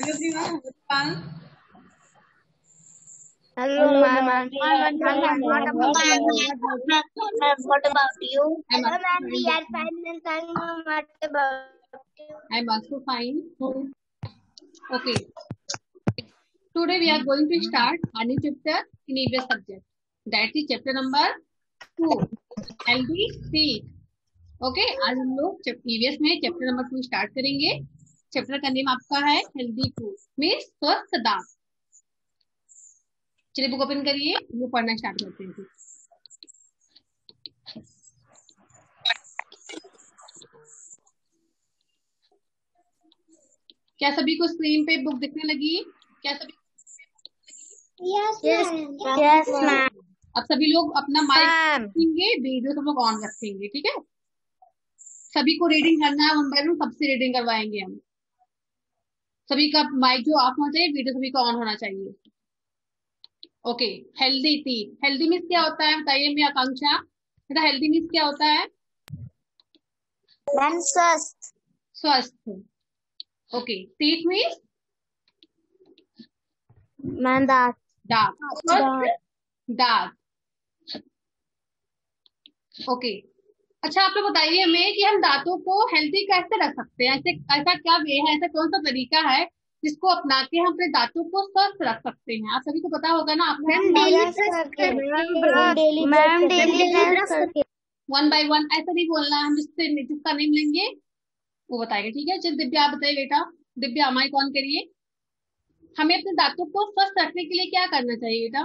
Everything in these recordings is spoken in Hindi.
everyone. Hello, ma'am. I'm fine. What about you? Hello, ma'am. We are fine. What about you? I'm also fine. Okay. Today we are going to start a new chapter in EVS subject. That is chapter number 2. Healthy teeth. Okay. आज हम लोग EVS में चैप्टर नंबर 2 स्टार्ट करेंगे. चैप्टर का नेम आपका है हेल्दी फूड मीन्स स्वस्थ दांत. चलिए बुक ओपन करिए, हम लोग पढ़ना स्टार्ट करते हैं. क्या सभी को स्क्रीन पे बुक दिखने लगी? क्या सभी? Yes, ma'am. अब सभी लोग अपना माइक रखेंगे, वीडियो सब लोग ऑन रखेंगे. ठीक है, सभी को रीडिंग करना है. वन बाय वन सबसे रीडिंग करवाएंगे हम. सभी का माइक जो ऑफ होना चाहिए, वीडियो सभी का ऑन होना चाहिए. Okay. Healthy teeth. Healthy means क्या होता है बताइए मैं आकांक्षा. हेल्दी मीन्स क्या होता है? स्वस्थ. स्वस्थ. ओके. टीथ मीन्स दांत. दांत. ओके. अच्छा, आप लोग बताइए हमें कि हम दांतों को हेल्दी कैसे रख सकते हैं. ऐसा क्या वे है, ऐसा कौन सा तरीका है जिसको अपना के हम अपने दांतों को स्वस्थ रख सकते हैं? आप सभी को पता होगा ना. आप डेली वन बाय वन ऐसा नहीं बोलना. हम जिसका नेम लेंगे वो बताएगा. ठीक है. चल दिव्या, आप बताइए बेटा. दिव्या माइक ऑन करिए. हमें अपने दांतों को स्वस्थ रखने के लिए क्या करना चाहिए बेटा?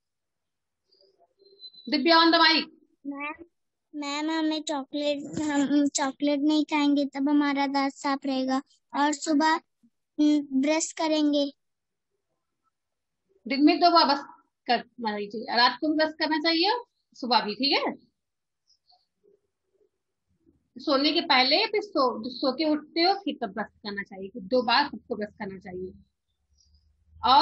Divya on the mic. Ma'am हम चॉकलेट नहीं खाएंगे तब हमारा दांत साफ रहेगा. और सुबह ब्रश करेंगे. दिन में तो बस करना चाहिए, रात को भी ब्रश करना चाहिए, सुबह भी. ठीक है. सोने के पहले फिर सो के उठते हो फिर तब ब्रश करना चाहिए. 2 बार सबको ब्रश करना चाहिए. और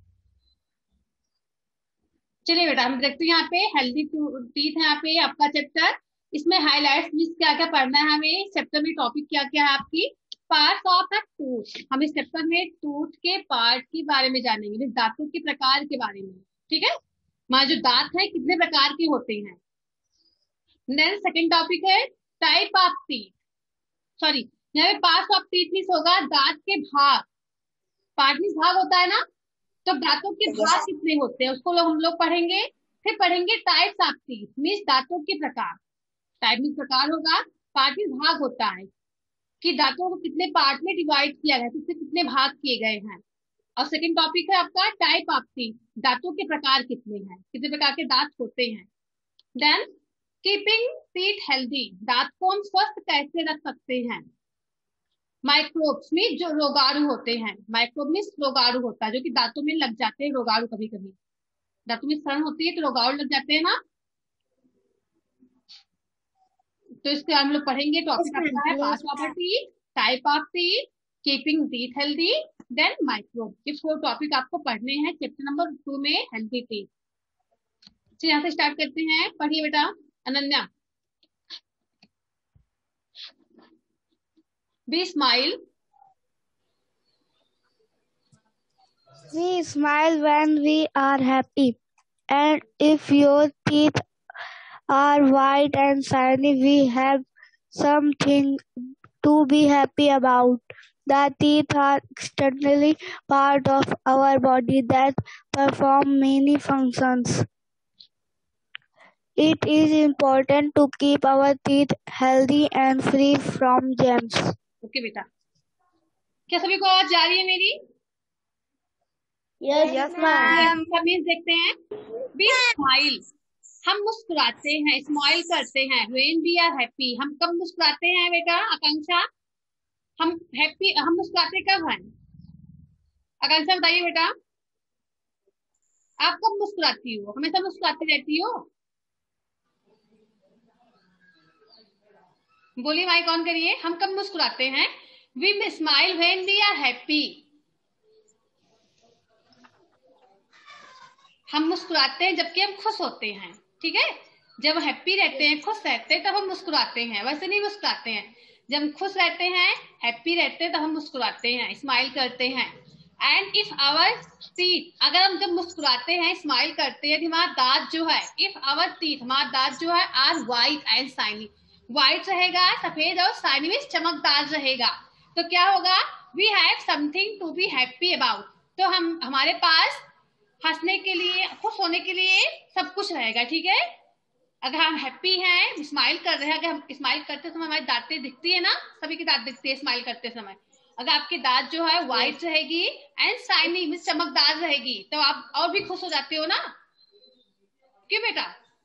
चलिए बेटा हम देखते हैं यहाँ पे हेल्दी टीथ है. यहाँ पे आपका चैप्टर, इसमें हाईलाइट्स मीन्स क्या क्या पढ़ना है हमें. इस चैप्टर में टॉपिक क्या क्या है आपकी? Parts of a tooth. हम इस चैप्टर में टूथ के पार्ट के बारे में जानेंगे, दांतों के प्रकार के बारे में. ठीक है. हमारे जो दांत है कितने प्रकार के होते हैं. देन सेकंड टॉपिक है टाइप ऑफ टीथ. सॉरी, यहाँ पे पार्ट्स ऑफ टीथ मीन्स होगा दांत के भाग. पार्ट मीन्स भाग होता है ना, तो दांतों के भाग कितने होते हैं उसको हम लोग पढ़ेंगे. फिर पढ़ेंगे टाइप्स ऑफ टीथ मीन्स दांतों के प्रकार. टाइप मीन्स प्रकार होगा, पार्ट मीन्स भाग होता है कि दांतों को कितने पार्ट में डिवाइड किया गया, कितने भाग किए गए हैं. और सेकंड टॉपिक है आपका टाइप ऑफ टीथ, दांतों के प्रकार कितने हैं, कितने प्रकार के दांत होते हैं. देन कीपिंग टीथ हेल्दी, दांत को हम स्वस्थ कैसे रख सकते हैं. माइक्रोब्स में जो रोगाणु होते हैं, माइक्रोब में रोगाणु होता है जो कि दांतों में लग जाते हैं. रोगाणु कभी कभी दांतों में सड़न होती है तो रोगाणु लग जाते हैं ना. तो इसके हम लोग पढ़ेंगे. टॉपिक आपका है parts of teeth, type of teeth, keeping teeth healthy, then microbe. ये 4 टॉपिक आपको पढ़ने हैं चैप्टर नंबर 2 में हेल्दी टीथ. चलिए यहाँ से स्टार्ट करते हैं. पढ़िए बेटा. Ananya. We smile. We smile when we are happy. And if your teeth are white and shiny, we have something to be happy about. The teeth are externally part of our body that perform many functions. It is important to keep our teeth healthy and free from germs. Okay बेटा. क्या सभी को आवाज जा रही है मेरी? Yes, ma'am. मीन्स देखते हैं. We smile, हम मुस्कुराते हैं, स्माइल करते हैं. When we are happy, हम कब मुस्कुराते हैं बेटा? आकांक्षा, हम हैप्पी, हम मुस्कुराते कब हैं? आकांक्षा बताइए बेटा, आप कब मुस्कुराती हो? हमेशा मुस्कुराती रहती हो? बोलिए, माइक ऑन करिए. हम कब मुस्कुराते हैं? We smile when we are happy. हम मुस्कुराते हैं जबकि हम खुश होते हैं. ठीक है. जब हैप्पी रहते हैं, खुश रहते हैं, तब हम मुस्कुराते हैं. वैसे नहीं मुस्कुराते हैं. जब खुश रहते हैं, हैप्पी रहते हैं, तब हम मुस्कुराते हैं, स्माइल करते हैं. एंड इफ आवर टीथ, अगर हम जब मुस्कुराते हैं, स्माइल करते हैं, हमारा दांत जो है, इफ आवर टीथ, हमारा दांत जो है, are white and shiny, white रहेगा, सफेद, और शाइनी में चमकदार रहेगा, तो क्या होगा, we have something to be happy about, तो हमारे पास हंसने के लिए, खुश होने के लिए सब कुछ रहेगा। ठीक है, अगर हम हैप्पी हैं, स्माइल कर रहे हैं, अगर हम स्माइल करते समय हमारी दांतें दिखती है ना, सभी की दांत दिखती है स्माइल करते समय, अगर आपकी दांत जो है व्हाइट रहेगी एंड शाइनी मींस चमकदार रहेगी, तो आप और भी खुश हो जाते हो ना, क्यों बेटा?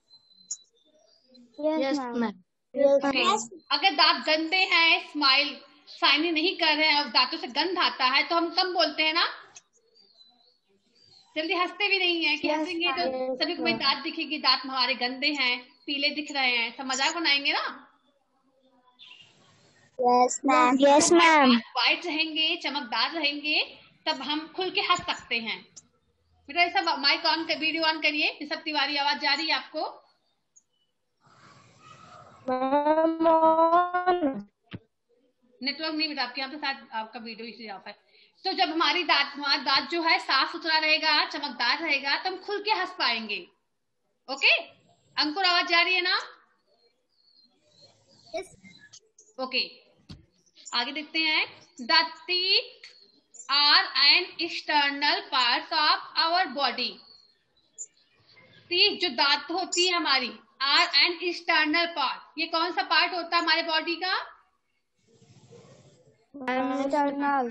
Yes ma'am. अगर दांत गंदे हैं, स्माइल शाइनी नहीं कर रहे हैं और दांतों से गंध आता है, तो हम कम बोलते हैं ना, जल्दी हंसते भी नहीं है कि हंसेंगे तो सभी को दांत दिखेगी, दांत हमारे गंदे हैं, पीले दिख रहे हैं, सब मजाक बनाएंगे ना। Yes ma'am. Yes ma'am. White रहेंगे, चमकदार रहेंगे, तब हम खुल के हंस सकते हैं। बेटा सब माइक ऑन कर, वीडियो ऑन करिए। सब तिवारी आवाज जा रही है आपको? नेटवर्क नहीं बेटा आपके यहाँ पे, शायद आपका वीडियो इसलिए ऑफ है। तो जब हमारा दांत जो है साफ सुथरा रहेगा, चमकदार रहेगा, तो हम खुल के हंस पाएंगे। ओके, अंकुर आवाज जा रही है ना? ओके, आगे देखते हैं। The teeth are an external part of our body, teeth जो दांत होती है हमारी, आर एन एक्सटर्नल पार्ट, ये कौन सा पार्ट होता है हमारे बॉडी का? एक्सटर्नल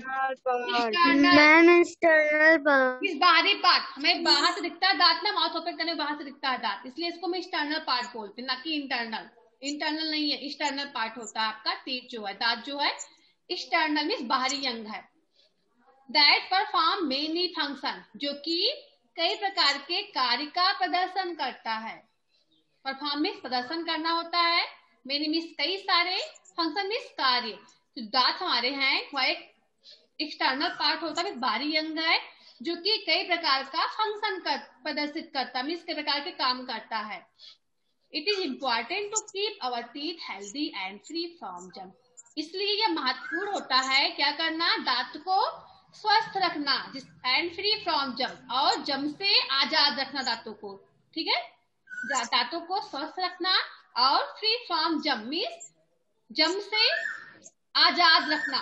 इस बाहरी पार्ट, हमें बाहर से दिखता है दांत ना, माउथ ओपन करने बाहर से दिखता है दांत, इसलिए इसको हम एक्सटर्नल पार्ट बोलते हैं, ना कि इंटरनल। इंटरनल नहीं है, एक्सटर्नल पार्ट होता है आपका टीथ जो है, दांत जो है एक्सटर्नल मींस बाहरी अंग है। दैट परफॉर्म मेनी फंक्शन, जो कि कई प्रकार के कार्य का प्रदर्शन करता है। परफॉर्म मींस प्रदर्शन करना होता है, मेनी मींस कई सारे, फंक्शन मींस कार्य। तो दांत हमारे हैं वह एक एक्सटर्नल पार्ट होता है, बाहरी अंग है, जो कि कई प्रकार का फंक्शन प्रदर्शित करता है, मींस कई प्रकार के काम करता है। It is important to keep our teeth healthy and free from germ, इसलिए यह महत्वपूर्ण होता है क्या करना, दांत को स्वस्थ रखना, एंड फ्री फ्रॉम जर्म, और जम से आजाद रखना दांतों को। ठीक है, दांतों को स्वस्थ रखना और फ्री फ्रॉम जम मींस जम से आजाद रखना,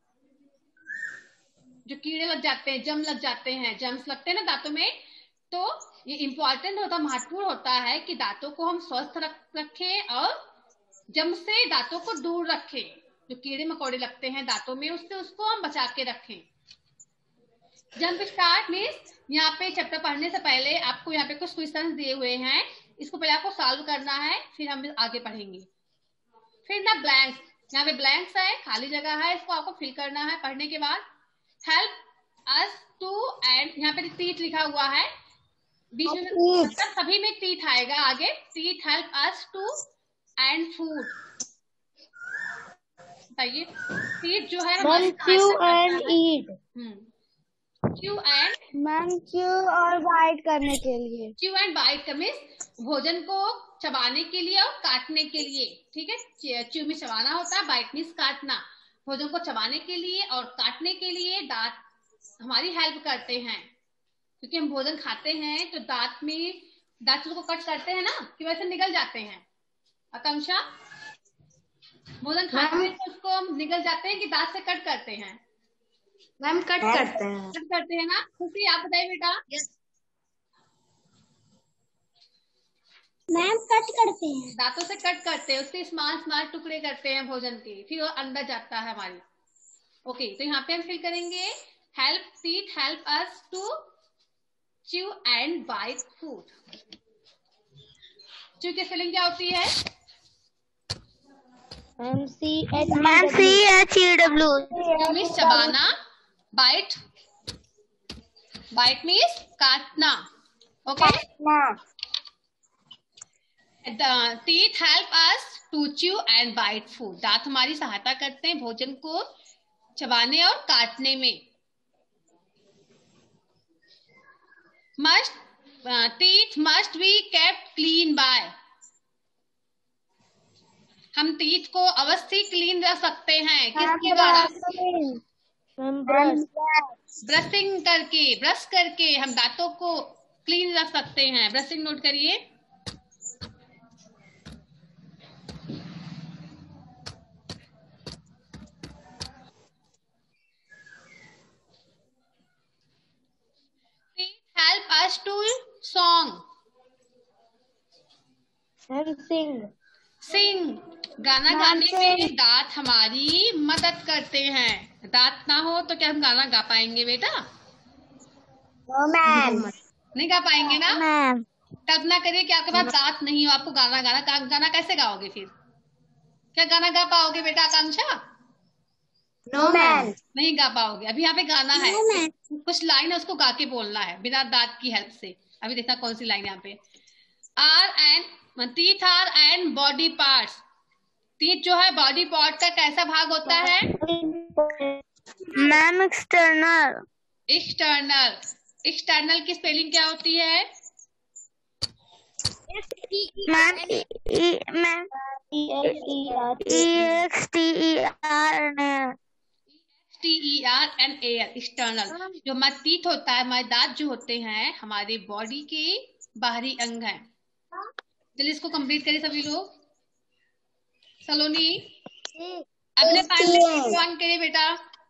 जो कीड़े लग जाते हैं, जम लग जाते हैं, जम्स लगते हैं ना दांतों में, तो ये इम्पोर्टेंट होता, महत्वपूर्ण होता है कि दांतों को हम स्वस्थ रखें और जम से दांतों को दूर रखें, जो कीड़े मकोड़े लगते हैं दांतों में उससे उसको हम बचा के रखें। जंप स्टार्ट मीन्स, यहाँ पे चैप्टर पढ़ने से पहले आपको यहाँ पे कुछ क्वेश्चंस दिए हुए हैं, इसको पहले आपको सॉल्व करना है, फिर हम आगे पढ़ेंगे। फिर ना ब्लैंक्स, यहाँ पे ब्लैंक्स है, खाली जगह है, इसको आपको फिल करना है पढ़ने के बाद। हेल्प अस टू एंड, यहाँ पे टीथ लिखा हुआ है, बीच में सभी में टीथ आएगा आगे, teeth help us to and food, बताइए टीथ जो है chew and eat, chew and, ma'am chew और बाइट करने के लिए, च्यू एंड बाइट का मीन्स भोजन को चबाने के लिए और काटने के लिए। ठीक है, च्यू में चबाना होता है, बाइट मीन्स काटना, भोजन को चबाने के लिए और काटने के लिए दांत हमारी हेल्प करते हैं, क्योंकि हम भोजन खाते हैं तो दांत में दांतों को कट करते हैं ना, कि वैसे निगल जाते हैं। आकांक्षा, भोजन खाते हैं तो उसको हम निगल जाते हैं कि दांत से कट करते हैं? मैम कट करते हैं। कट करते हैं ना। खुशी आप बताइए बेटा। मैम कट करते हैं, दांतों से कट करते हैं, उसके स्मॉल स्मॉल टुकड़े करते हैं भोजन के, फिर वो अंदर जाता है हमारी। ओके, तो यहाँ पे हम फिल करेंगे help teeth help us to chew and bite food. Chew की स्पेलिंग क्या होती है? MCHEW। मीन्स चबाना, बाइट, बाइट मीन्स काटना। Okay, teeth help us to chew and bite food, दांत हमारी सहायता करते हैं भोजन को चबाने और काटने में। Teeth must be kept clean by, हम टीथ को अवश्य क्लीन रख सकते हैं, किसके द्वारा? ब्रशिंग करके, ब्रश करके हम दांतों को क्लीन रख सकते हैं। ब्रशिंग नोट करिए। Help us to song, sing. गाना गाने में दांत हमारी मदद करते हैं। दांत ना हो तो क्या हम गाना गा पाएंगे बेटा? नहीं गा पाएंगे ना। कल्पना करिए कि आपके पास दांत नहीं हो, आपको गाना कैसे गाओगे फिर? क्या गाना गा पाओगे बेटा आकांक्षा? No ma'am. नहीं गा पाओगे। अभी यहाँ पे गाना है, कुछ लाइन है, उसको गा के बोलना है बिना दांत की हेल्प से। अभी देखना कौन सी लाइन यहाँ पे। Teeth are and body parts. Teeth जो है बॉडी पार्ट का कैसा भाग होता है? Ma'am external. एक्सटर्नल। एक्सटर्नल की स्पेलिंग क्या होती है? Ma'am EXTERNAL। एक्सटर्नल। जो हमारा टीथ होता है, हमारे दांत जो होते हैं, हमारे बॉडी के बाहरी अंग हैं। चलिए इसको कंप्लीट करिए सभी लोग। सलोनी अपने ऑन करिए बेटा।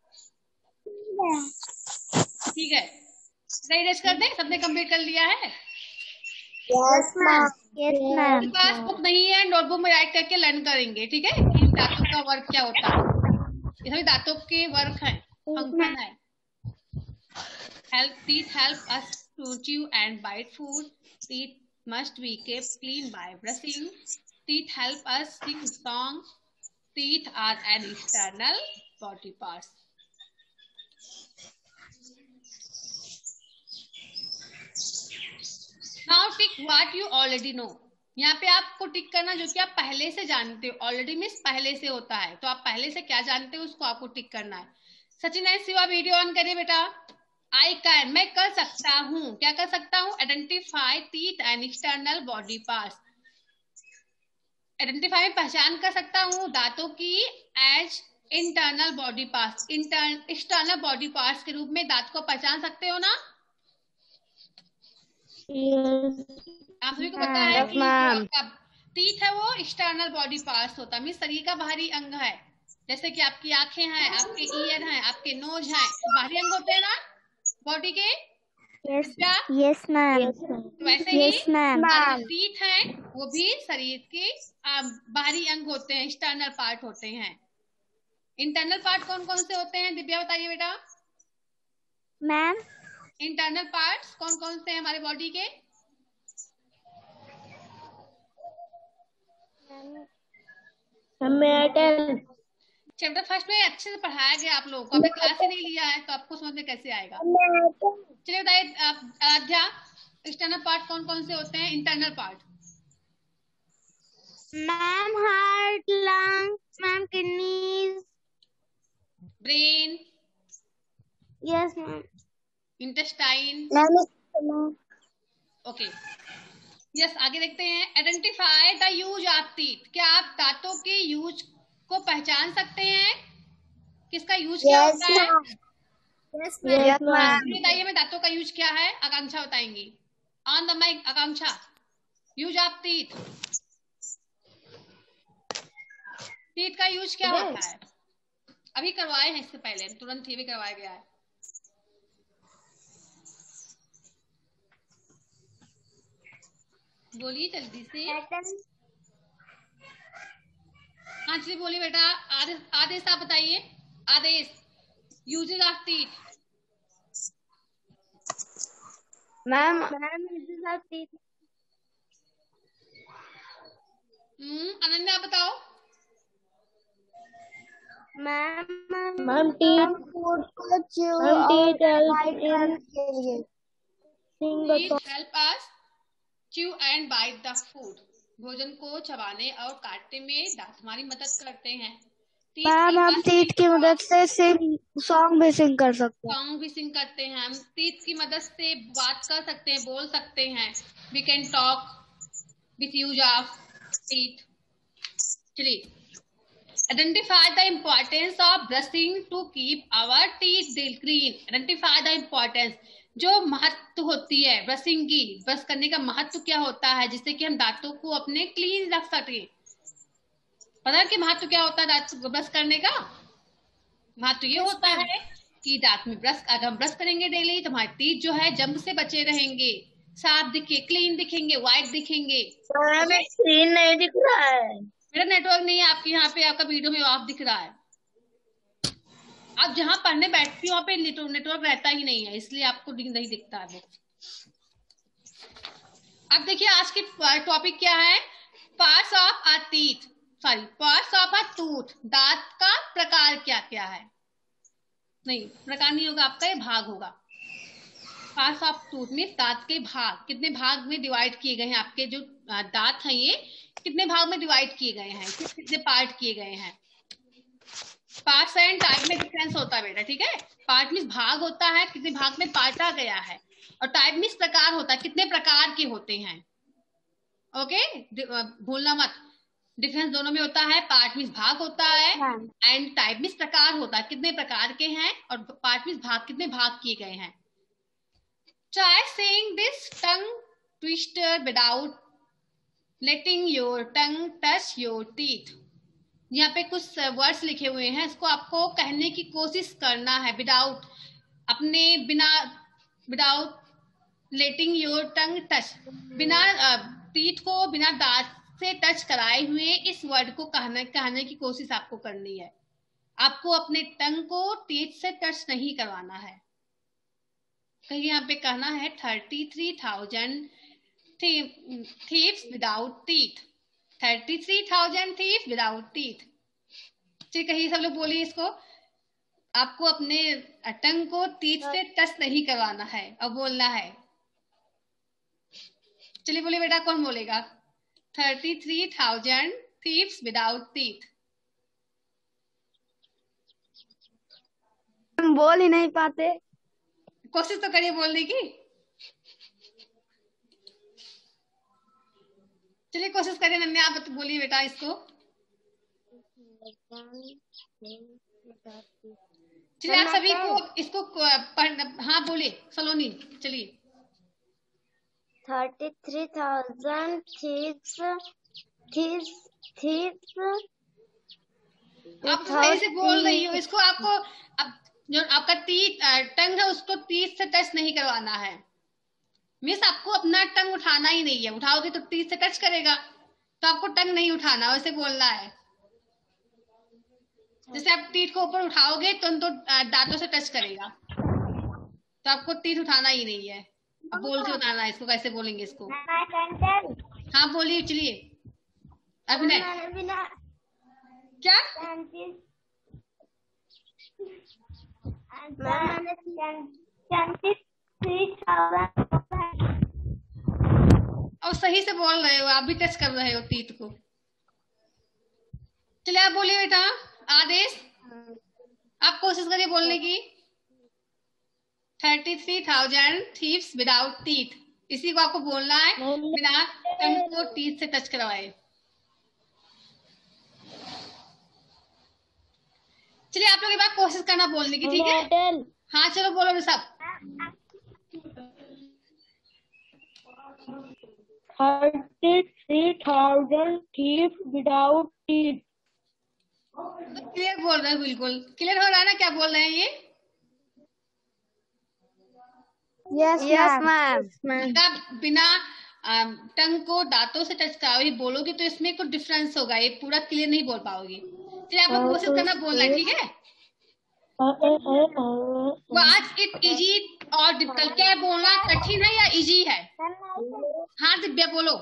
ठीक है, रेस्ट कर दे। सबने कंप्लीट कर लिया है? Yes ma'am. पास बुक नहीं है, नोटबुक में राइट करके लर्न करेंगे। ठीक है, इन दांतों का वर्क क्या होता है, ये सभी दांतों के वर्क है, फंक्शन है। Teeth help us to chew and bite food. Teeth must be kept clean by brushing. Teeth help us sing songs. Teeth are an external body parts. Now tick what you already know. यहाँ पे आपको टिक करना जो कि आप पहले से जानते हो। ऑलरेडी मीन्स पहले से होता है, तो आप पहले से क्या जानते हो उसको आपको टिक करना है। Sachin and Shiva video on करिए बेटा। आई कैन, मैं कर सकता हूँ। क्या कर सकता हूँ? Identify teeth and external body parts. Identify में पहचान कर सकता हूँ दांतों की as internal body parts. External body parts के रूप में दांत को पहचान सकते हो ना? आप सभी को पता है कि आपका टीथ है वो एक्सटर्नल बॉडी पार्ट्स होता है, मीन्स शरीर का बाहरी अंग है। जैसे कि आपकी आंखें हैं, आपके ईयर हैं, आपके नोज हैं, बाहरी अंग होते हैं ना बॉडी के। Yes ma'am. तो वैसे ही टीथ हैं वो भी शरीर के बाहरी अंग होते हैं, एक्सटर्नल पार्ट होते हैं। इंटरनल पार्ट कौन कौन से होते हैं दिव्या बताइए बेटा। मैम इंटरनल पार्ट्स कौन कौन से हैं हमारे बॉडी के? चैप्टर फर्स्ट में अच्छे से पढ़ाया गया आप लोगों को। आपने क्लास ही नहीं लिया है तो आपको समझ में कैसे आएगा? चलिए बताइए आराध्या, एक्सटर्नल पार्ट कौन कौन से होते हैं? Internal part ma'am heart, lungs, ma'am kidneys, brain, yes ma'am, intestine. Okay yes, आगे देखते हैं। Identify the use of teeth. क्या आप दांतों के यूज को पहचान सकते हैं? किसका यूज क्या होता है? बताइए मैं दांतों का यूज क्या है? आकांक्षा बताएंगी। On the mic Akanksha, use of teeth. Teeth का यूज क्या होता है? अभी करवाए हैं इससे पहले, तुरंत ही भी करवाया गया है। बोलिए जल्दी से। हाँ चलिए बोलिए बेटा। आदेश आप बताइए। Aadesh, usages of teeth. Ma'am Ananya आप बताओ। Ma'am teeth help us chew and bite the food. भोजन को चबाने और काटने में दांत हमारी मदद करते हैं। मैम हम टीथ की मदद से सॉन्ग भी सिंग कर सकते हैं। सॉन्ग भी सिंग करते हैं। हम टीथ की मदद से बात कर सकते हैं, बोल सकते हैं। We can talk with use of teeth. चलिए Identify the importance of brushing to keep our teeth clean. Identify the importance, जो महत्व होती है ब्रशिंग की, ब्रश करने का महत्व क्या होता है जिससे कि हम दांतों को अपने क्लीन रख सके। पता है कि महत्व क्या होता है दांत ब्रश करने का? महत्व ये होता है कि दांत में ब्रश, अगर हम ब्रश करेंगे डेली तो हमारे टीथ जो है जंग से बचे रहेंगे, साफ दिखे, क्लीन दिखेंगे, व्हाइट दिखेंगे। स्क्रीन नहीं दिख रहा है। मेरा नेटवर्क नहीं है आपके यहाँ पे, आपका वीडियो में ऑफ दिख रहा है। आप जहाँ पढ़ने बैठती हो वहाँ पे नेटवर्क रहता ही नहीं है, इसलिए आपको नहीं दिखता है वो। अब देखिए आज की टॉपिक क्या है, parts of a teeth, sorry parts of a tooth. दांत का प्रकार क्या क्या है? नहीं, प्रकार नहीं होगा आपका, ये भाग होगा। पार्ट्स ऑफ टूथ में दांत के भाग, कितने भाग में डिवाइड किए गए हैं आपके जो दांत हैं, ये कितने भाग में डिवाइड किए गए हैं, कितने पार्ट किए गए हैं। पार्ट्स एंड टाइप में डिफरेंस होता है बेटा, ठीक है। पार्ट मीन्स भाग होता है, कितने भाग में बांटा गया है, और टाइप मीन्स प्रकार होता है, कितने प्रकार के होते हैं। ओके, भूलना मत, डिफरेंस दोनों में होता है। पार्ट मीन्स भाग होता है एंड टाइप मीन्स प्रकार होता है, कितने प्रकार के हैं, और पार्ट मीन्स भाग, कितने भाग किए गए हैं। Try saying this tongue twister without letting your tongue touch your teeth. यहाँ पे कुछ वर्ड्स लिखे हुए हैं, इसको आपको कहने की कोशिश करना है विदाउट, अपने बिना, without letting your tongue touch, बिना टीथ को बिना दांत से टच कराए हुए इस वर्ड को कहने की कोशिश आपको करनी है। आपको अपने टंग को टीथ से टच नहीं करवाना है। कहीं यहाँ पे कहना है 33,000 thieves without teeth, 33,000 thieves without teeth। चलिए कहीं सब लोग बोलिए इसको, आपको अपने टंग को टीथ से टच नहीं करवाना है और बोलना है। चलिए बोलिए बेटा, कौन बोलेगा? 33,000 thieves without teeth। हम बोल ही नहीं पाते। कोशिश तो करिए बोलने की। चलिए कोशिश करिए, नन्हे आप तो बोलिए बेटा इसको। चलिए आप सभी को इसको हाँ बोलिए सलोनी, चलिए। 33,000 thieves आप सही से बोल रही हो इसको। आपको अब जो आपका टंग है उसको टीथ से टच नहीं करवाना है। मिस आपको अपना टंग उठाना ही नहीं है, उठाओगे तो टीथ से टच करेगा, तो आपको टंग नहीं उठाना, वैसे बोलना है। जैसे आप टीथ को ऊपर उठाओगे तो दांतों से टच करेगा, तो आपको टीथ उठाना ही नहीं है। अब बोल के बताना है इसको, कैसे बोलेंगे इसको। हाँ बोलिए, चलिए अभिनय। क्या? और सही से बोल रहे हो, आप भी टच कर रहे हो टीथ को। चलिए आप बोलिए बेटा। आदेश, आप कोशिश करिए बोलने की। 33,000 thieves without teeth, इसी को आपको बोलना है बिना टंग को टीथ से टच करवाए। चलिए आप लोग एक बार कोशिश करना बोलने की, ठीक है? हाँ चलो बोलो सब। 33,000 thieves without teeth। क्लियर बोल रहे हैं, बिल्कुल क्लियर हो रहा है ना क्या बोल रहे हैं ये? Yes ma'am. बिना टंग को दांतों से टच कराओगे बोलोगे तो इसमें कुछ डिफरेंस होगा, ये पूरा क्लियर नहीं बोल पाओगे। चलिए आप लोग कोशिश करना बोलना है, ठीक है? आज इट इजी और डिफिकल्ट, क्या है बोलना कठिन है या इजी है? हाँ दिव्या बोलो।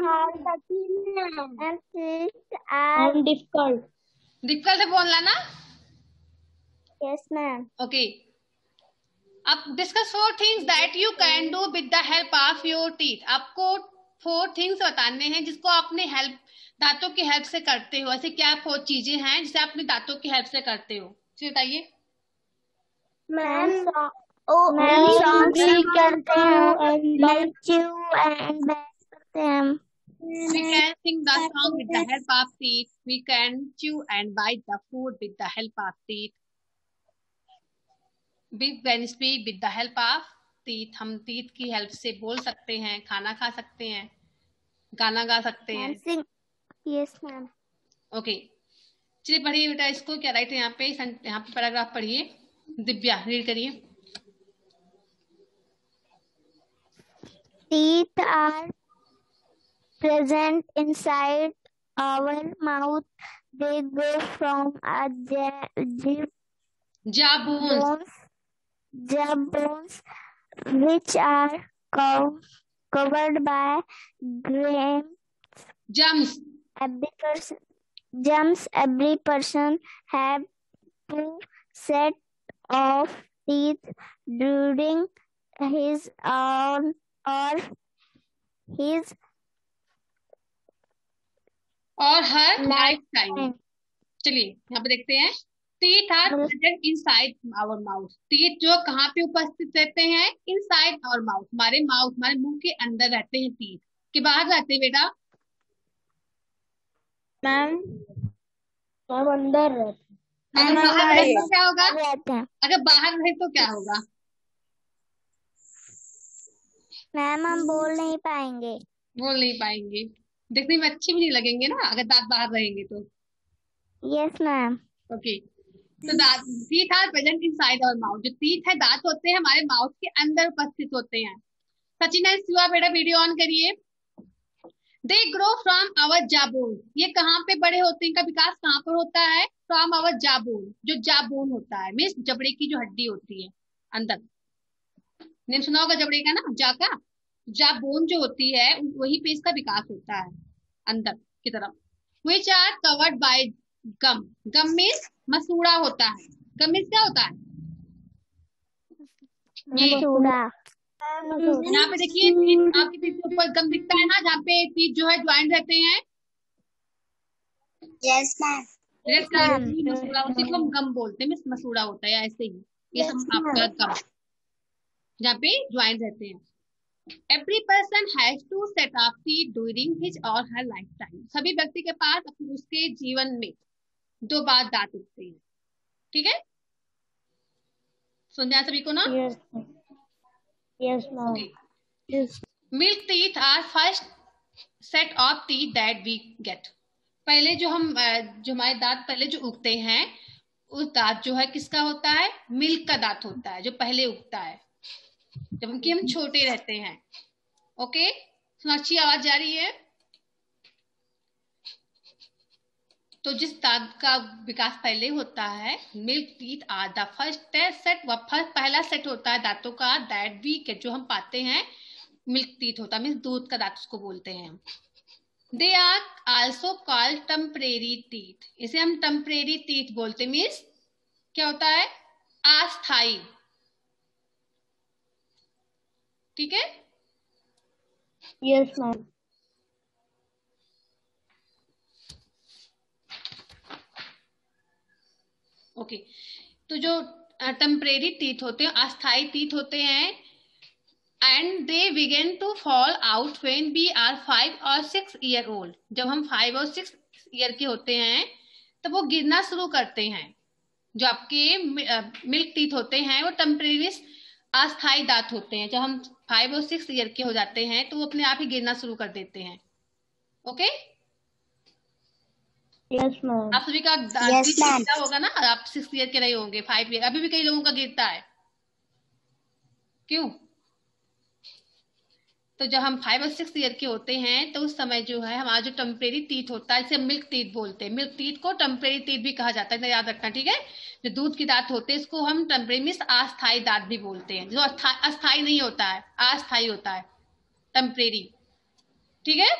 डिफिकल्ट है बोलना ना? Yes ma'am. ओके, अब discuss 4 things that you can do with the help of your teeth. आपको 4 थिंग्स बताने हैं जिसको आपने दांतों की हेल्प से करते हो। ऐसे क्या 4 चीजें हैं जिसे अपने दांतों की हेल्प से करते हो, बताइए। Ma'am We can sing the song with the help of teeth. We can chew and bite the food with the help of teeth. We can speak with the help of teeth. हम teeth की help से बोल सकते हैं, खाना खा सकते हैं, गाना गा सकते हैं. Yes, ma'am. ओके, चलिए पढ़िए बेटा इसको. क्या राइट है यहाँ पे? यहाँ पे पैराग्राफ पढ़िए. दिव्या रीड करिए. Teeth are present inside our mouth. They grow from a jawbones, which are covered by gums. Every person have two set of teeth during his own or her lifetime. चलिए यहाँ पे देखते हैं. Teeth are present inside our mouth. Teeth जो कहाँ पे उपस्थित रहते हैं? Inside our mouth. हमारे मुंह के अंदर रहते हैं. टीथ के बाहर रहते हैं बेटा? मैम अंदर रहते. अगर बाहर रहे तो क्या होगा? अगर बाहर रहे तो क्या होगा? मैम हम बोल नहीं पाएंगे. देखने में अच्छे भी नहीं लगेंगे ना अगर दांत बाहर रहेंगे तो. Yes ma'am. ओके, तो teeth are present inside our mouth. जो टीथ है, दांत होते हैं, हमारे माउथ के अंदर उपस्थित होते हैं. सचिन एंड शिवा बेटा वीडियो ऑन करिए. They grow from our jawbone. ये कहाँ पे बड़े होते हैं? इनका विकास कहाँ पर होता है? From our jawbone. जो जाबोन होता है मीन्स जबड़े की जो हड्डी होती है अंदर. ने सुना होगा जबड़े का ना, जाबोन जो होती है वही पे इसका विकास होता है अंदर की तरफ. Which are covered by gum. Gum means मसूड़ा होता है. गम मीन्स क्या होता है? ये यहाँ पे देखिए आपके पीठ के ऊपर गम दिखता है ना, जहाँ पे पीठ जो है ज्वाइंट रहते हैं. Yes ma'am. मसूड़ा, उसी को हम गम बोलते हैं. मीन्स मसूड़ा होता है ऐसे ही. ये सब आपका गम जहाँ पे ज्वाइंट रहते हैं. Every person has two set of teeth during his or her lifetime. सभी व्यक्ति के पास उसके जीवन में 2 बार दांत उगते हैं. ठीक है, समझा सभी को ना? Yes ma'am. Milk teeth are first set of teeth that we get. पहले जो हमारे दांत पहले जो उगते हैं, उस दांत जो है किसका होता है? मिल्क का दांत होता है, जो पहले उगता है जबकि हम छोटे रहते हैं. ओके, अच्छी आवाज जा रही है? तो जिस दांत का विकास पहले होता है, milk teeth are the first set. पहला सेट होता है दांतों का दैट वी गेट, जो हम पाते हैं. मिल्क टीथ होता है मीन्स दूध का दांत उसको बोलते हैं. They are also called temporary teeth. इसे हम टेम्परेरी टीथ बोलते मीन्स क्या होता है? अस्थाई. ठीक है. Yes ma'am. ओके, तो जो टेम्परेरी टीथ होते हैं, अस्थाई टीथ होते हैं. And they begin to fall out when we are 5 और 6 ईयर ओल्ड. जब हम 5 और 6 ईयर के होते हैं तब वो गिरना शुरू करते हैं. जो आपके मिल्क टीथ होते हैं वो टेम्परेरी अस्थाई दांत होते हैं. जब हम 5 और 6 ईयर के हो जाते हैं तो वो अपने आप ही गिरना शुरू कर देते हैं. Okay, yes ma'am. आप सभी का दांत गिरता होगा ना. आप 6 ईयर के रहे होंगे, 5 ईयर. अभी भी कई लोगों का गिरता है. क्यों? तो जब हम 5 और 6 ईयर के होते हैं तो उस समय जो है हमारा जो टेम्परेरी टीथ होता है, इसे मिल्क टीथ बोलते हैं. मिल्क टीथ को टेम्परेरी टीथ भी कहा जाता है, याद रखना. ठीक है, जो दूध के दांत होते हैं इसको हम टेम्परेरी मीन्स अस्थाई दांत भी बोलते हैं. जो अस्थाई नहीं होता है, अस्थाई होता है, टेम्परेरी. ठीक है.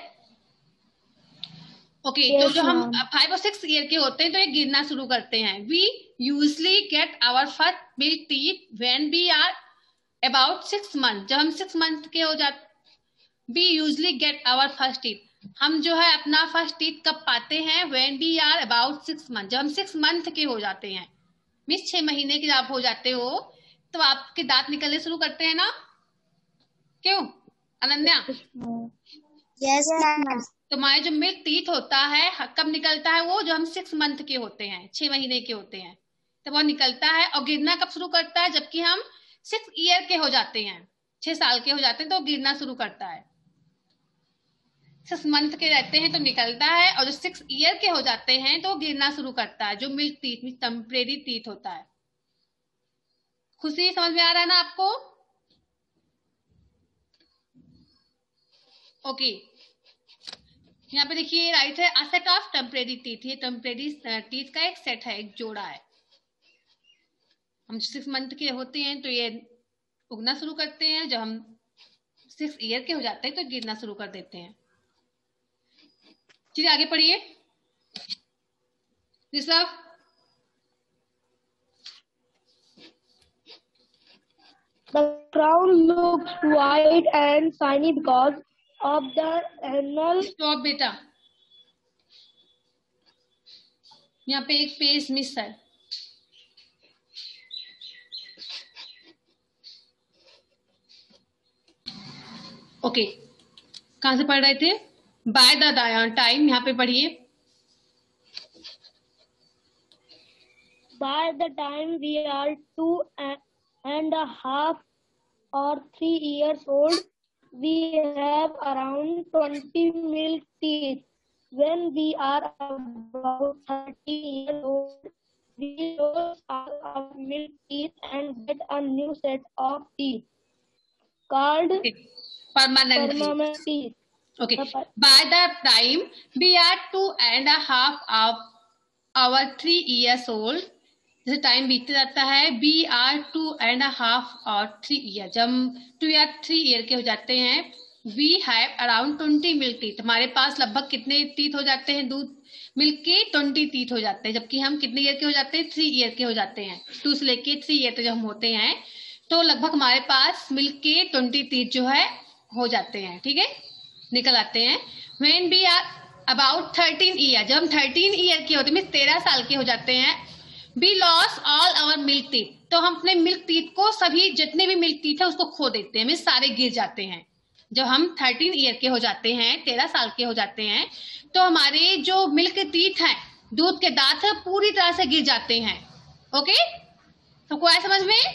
ओके, तो जो हम 5 और 6 ईयर के होते हैं तो ये गिरना शुरू करते हैं. We usually get our first milk teeth when we are about 6 month. जब हम 6 मंथ के हो जाते, we usually get our first teeth. हम जो है अपना फर्स्ट टीथ कब पाते हैं? When we are about 6 month. जब हम 6 मंथ के हो जाते हैं, मीन्स 6 महीने के जब आप हो जाते हो तो आपके दांत निकलने शुरू करते हैं ना. क्यों अनन्या? Yes ma'am. तो हमारे जो मिल्क टीथ होता है कब निकलता है? वो जो हम 6 मंथ के होते हैं, 6 महीने के होते हैं, तो वो निकलता है। और गिरना कब शुरू करता है? जबकि हम 6 ईयर के हो जाते हैं, 6 साल के हो जाते हैं, तो गिरना शुरू करता है। 6 मंथ के रहते हैं तो निकलता है, और जो 6 ईयर के हो जाते हैं तो गिरना शुरू करता है, जो मिल्क टीथ टेम्परेरी टीथ होता है। खुशी, समझ में आ रहा है ना आपको? ओके, यहाँ पे देखिए राइट है, a set of temporary teeth. ये टेम्परेरी टीथ का एक सेट है, एक जोड़ा है। हम 6 मंथ के होते हैं तो ये उगना शुरू करते हैं, जब हम 6 ईयर के हो जाते हैं तो गिरना शुरू कर देते हैं। चलिए आगे पढ़िए Rishabh. The crown looks white and shiny because of the annual. Stop बेटा, यहाँ पे एक पेज मिस है। ओके, कहां से पढ़ रहे थे? बाय द टाइम, यहाँ पे पढ़िए। By the time we are 2.5 or 3 years old, we have around 20 milk teeth. When we are about 30 years old, we lose all our milk teeth and get a new set of teeth called permanent teeth. Okay. By the time we are 2.5 of our 3 years old, जैसे टाइम बीतते जाता है, बी आर 2.5 और 3 ईयर, जब हम 2 या 3 ईयर के हो जाते हैं, we have around 20 milk teeth. हमारे पास लगभग कितने टीथ हो जाते हैं? दूध मिल्क के 20 टीथ हो जाते हैं। जबकि हम कितने ईयर के हो जाते हैं? 3 ईयर के हो जाते हैं। 2 से लेके 3 ईयर तक जब हम होते हैं तो लगभग हमारे पास मिल्क के 20 टीथ जो है हो जाते हैं। ठीक है, निकल आते हैं। When we are about 13 year, जब हम 13 ईयर के होते हैं, 13 साल के हो जाते हैं, we lose all our milk teeth, तो हम अपने मिल्क टीथ को, सभी जितने भी मिल्क टीथ है उसको खो देते हैं, मीन सारे गिर जाते हैं। जब हम 13 ईयर के हो जाते हैं, 13 साल के हो जाते हैं, तो हमारे जो मिल्क टीथ हैं, दूध के दांत है, पूरी तरह से गिर जाते हैं। ओके, सबको आया समझ में?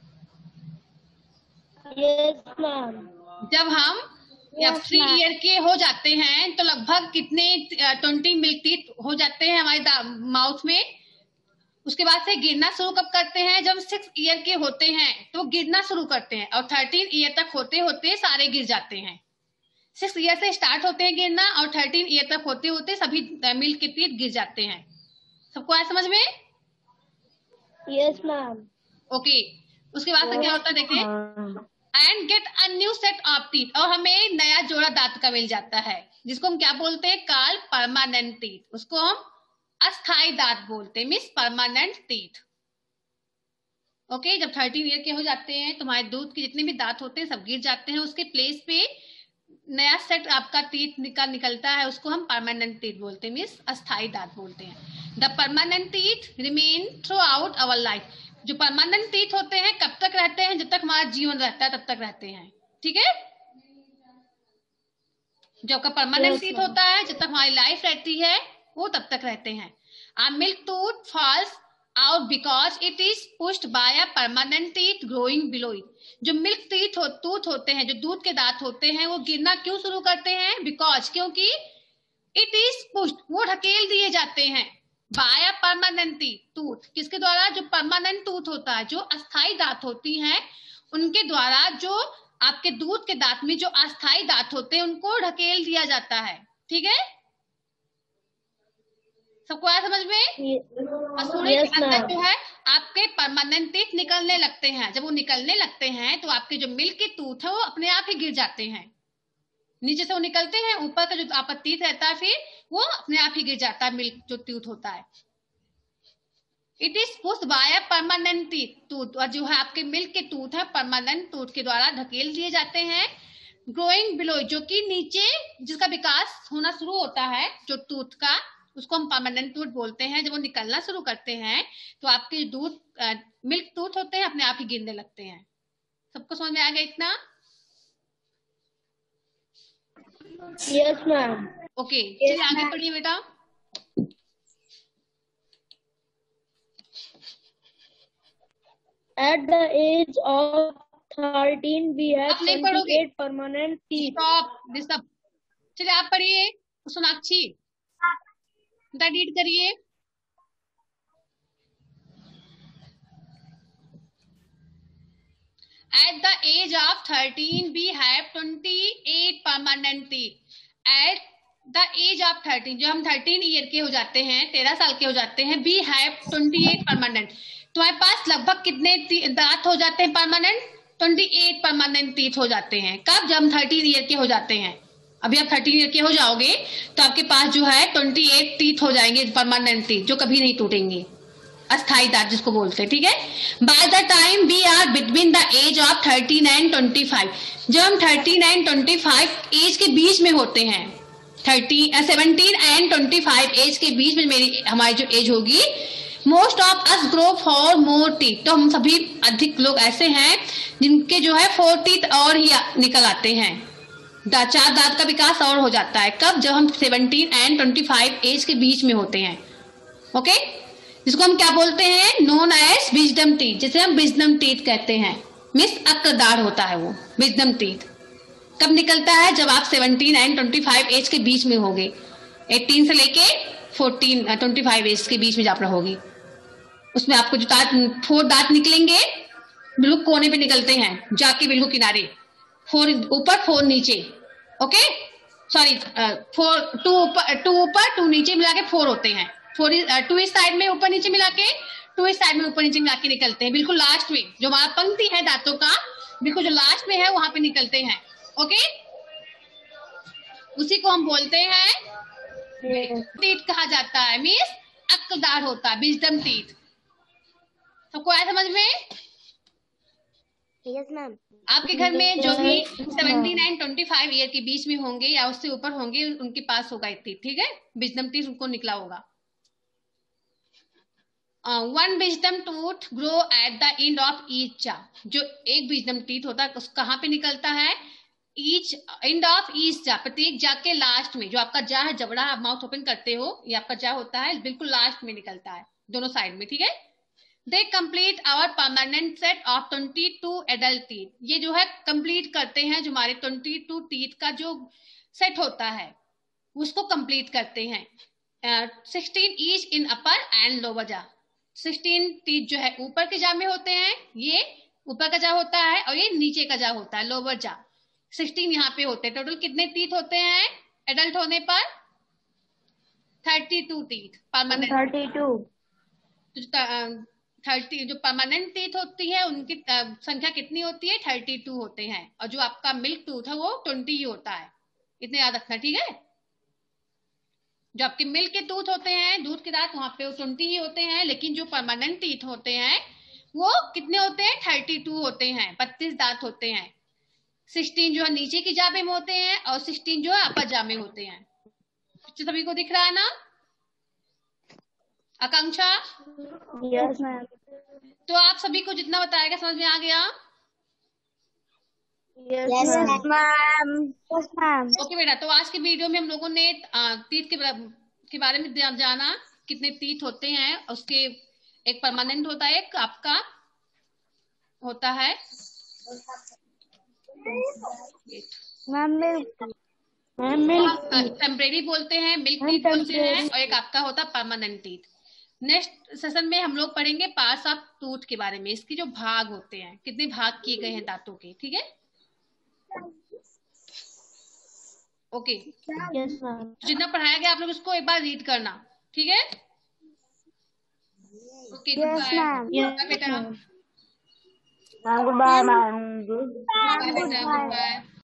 Yes, ma'am. जब हम 3 ईयर के हो जाते हैं तो लगभग कितने 20 मिल्क टीथ हो जाते हैं हमारे माउथ में। उसके बाद से गिरना शुरू कब करते हैं? जब 6 ईयर के होते हैं तो गिरना शुरू करते हैं, और 13 ईयर तक होते होते सारे गिर जाते हैं। 6 ईयर से स्टार्ट होते हैं गिरना, और 13 ईयर तक होते होते सभी मिल्क के टीथ गिर जाते हैं। सबको आया समझ में? Yes, ma'am. ओके, उसके बाद से क्या होता है देखें, and get a new set of teeth, और हमें नया जोड़ा दांत का मिल जाता है, जिसको हम क्या बोलते हैं? Called permanent teeth. उसको हम अस्थाई दांत बोलते हैं, मींस परमानेंट टीथ। ओके, जब 13 ईयर के हो जाते हैं तुम्हारे दूध के जितने भी दांत होते हैं सब गिर जाते हैं, उसके प्लेस पे नया सेट आपका टीथ निकलता है, उसको हम परमानेंट टीथ बोलते हैं, मींस अस्थाई दांत बोलते हैं। The permanent teeth remain throughout our life, जो परमानेंट टीथ होते हैं कब तक रहते हैं? जब तक हमारा जीवन रहता है तब तक रहते हैं। ठीक है, जो आपका परमानेंट टीथ होता है, जब तक हमारी लाइफ रहती है वो तब तक रहते हैं। A milk tooth falls out because it is pushed by a permanent teeth growing below it. जो मिल्क टूथ होते हैं, जो दूध के दांत होते हैं, वो गिरना क्यों शुरू करते हैं? बिकॉज, क्योंकि इट इज पुश्ड, वो ढकेल दिए जाते हैं, बाय अ परमानेंट टूथ। किसके द्वारा? जो परमानेंट टूथ होता है, जो अस्थाई दांत होती हैं उनके द्वारा, जो आपके दूध के दांत में जो अस्थाई दांत होते हैं उनको ढकेल दिया जाता है। ठीक है, सबको आया समझ में? मसूड़े के अंदर जो है आपके परमानेंट टीथ निकलने लगते हैं। जब वो निकलने लगते हैं तो आपके जो मिल्क के टूथ है वो अपने आप ही गिर जाते हैं, नीचे से वो निकलते हैं, ऊपर का जो आपका टीथ रहता है फिर वो अपने आप ही गिर जाता है, मिल्क जो टूथ होता है। It is pushed by a permanent tooth, और जो है आपके मिल्क के टूथ है परमानेंट टूथ के द्वारा ढकेल दिए जाते हैं। ग्रोइंग बिलो, जो कि नीचे जिसका विकास होना शुरू होता है जो टूथ का, उसको हम परमानेंट टूथ बोलते हैं। जब वो निकलना शुरू करते हैं तो आपके दूध मिल्क टूथ होते हैं अपने आप ही गिरने लगते हैं। सबको समझ में आ गया इतना? Yes, ma'am. ओके चलिए आगे पढ़िए बेटा। At the age of 13, we have आप नहीं पढ़ोगे, 28 permanent teeth. Stop disturb. चलिए आप पढ़िए सोनाक्षी, रीड करिए। At the age of 13, we have 28 permanent teeth. At the age of 13, जो हम 13 ईयर के हो जाते हैं, 13 साल के हो जाते हैं, we have 28 permanent. तुम्हारे पास लगभग कितने दांत हो जाते हैं परमानेंट? 28 परमानेंट टीथ हो जाते हैं। कब? जब हम 13 ईयर के हो जाते हैं। अभी आप 13 ईयर के हो जाओगे तो आपके पास जो है 28 टीथ हो जाएंगे परमानेंट टीथ, जो कभी नहीं टूटेंगे, अस्थाई दांत जिसको बोलते हैं। ठीक है, by the time we are between the age of 13 and 25, जब हम 13 एंड 25 एज के बीच में होते हैं, 17 एंड 25 एज के बीच में हमारी जो एज होगी, most of us grow four more teeth, तो हम सभी अधिक लोग ऐसे हैं जिनके जो है 4 टीथ और ही निकल आते हैं, 4 दांत का विकास और हो जाता है। कब? जब हम 17 एंड 25 एज के बीच में होते हैं। ओके, जिसको हम क्या बोलते हैं? नोन एज विजडम टीथ, जिसे हम विजडम टीथ कहते हैं। मिस अक्लदार होता है वो विजडम टीथ। कब निकलता है? जब आप 17 एंड 25 एज के बीच में होगे, 18 से लेके 25 एज के बीच में आप रहोगे। उसमें आपको जो 4 दांत निकलेंगे बिल्कुल कोने पे निकलते हैं, जाके बिल्कुल किनारे, 4 ऊपर 4 नीचे। ओके सॉरी, 2 ऊपर 2 नीचे मिला के 4 होते हैं। 2 इस साइड में ऊपर नीचे मिला के, 2 इस साइड में ऊपर नीचे मिला के निकलते हैं। बिल्कुल लास्ट में जो हमारा पंक्ति है दांतों का, बिल्कुल जो लास्ट में है वहां पे निकलते हैं। ओके, उसी को हम बोलते हैं टीथ कहा जाता है। मीन्स अक्लदार होता है, विजडम टीथ। सबको आया समझ में? Yes ma'am. आपके घर में जो भी 17 एंड 25 ईयर के बीच में होंगे या उससे ऊपर होंगे, उनके पास होगा एक टीथ। ठीक है, विजडम टीथ उनको निकला होगा। One wisdom tooth grow at the end of each jaw, जो एक विजडम टीथ होता है उस कहाँ पे निकलता है? ईच एंड ऑफ ईच जा, प्रत्येक जा के लास्ट में। जो आपका जा है, जबड़ा आप माउथ ओपन करते हो, ये आपका जा होता है, बिल्कुल लास्ट में निकलता है, दोनों साइड में। ठीक है, they complete our permanent set of 22 adult teeth, ये जो है कंप्लीट करते हैं जो हमारे 22 टीथ का जो सेट होता है उसको कंप्लीट करते हैं। 16 each in upper and lower jaw, 16 teeth जो है ऊपर के जा में होते हैं, ये ऊपर का जा होता है, और ये नीचे का जा होता है, लोअर जा। 16 यहाँ पे होते हैं। टोटल कितने टीथ होते हैं एडल्ट होने पर? 32 टीथ परमानेंट। 32। 30 जो परमानेंट टीथ होती है उनकी संख्या कितनी होती है? 32 होते हैं। और जो आपका मिल्क टूथ है वो 20 ही होता है, इतने याद रखना। ठीक है, जो आपके मिल्क के टूथ होते हैं, दूध के दांत, वहां पे 20 ही होते हैं, लेकिन जो परमानेंट टीथ होते हैं वो कितने होते हैं? 32 होते हैं, 32 दांत होते हैं। 16 जो है नीचे की जाबे में होते हैं और 16 जो है अपर जा में होते हैं। सभी को दिख रहा है ना? आकांक्षा? Yes ma'am. तो आप सभी को जितना बताया गया समझ में आ गया? Yes ma'am. Yes ma'am. Okay बेटा, तो आज के वीडियो में हम लोगों ने टीथ के बारे में जाना, कितने टीथ होते हैं। उसके एक परमानेंट होता है, एक आपका होता है टेम्परेरी बोलते हैं, मिल्क टीथ बोलते हैं, और एक आपका होता है परमानेंट टीथ। नेक्स्ट सेशन में हम लोग पढ़ेंगे पार्ट्स ऑफ टूथ के बारे में, इसके जो भाग होते हैं, कितने भाग किए गए हैं दांतों के। ठीक है, ओके। Yes ma'am. जितना पढ़ाया गया आप लोग उसको एक बार रीड करना। ठीक है, ओके, गुड बाय बेटा। Good bye ma'am. बाय बेटा, गुड बाय।